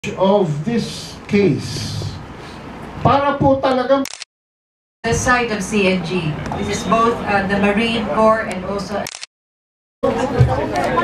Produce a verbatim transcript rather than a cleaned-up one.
of this case para po talagang the side of C N G. This is both uh, the Marine Corps and also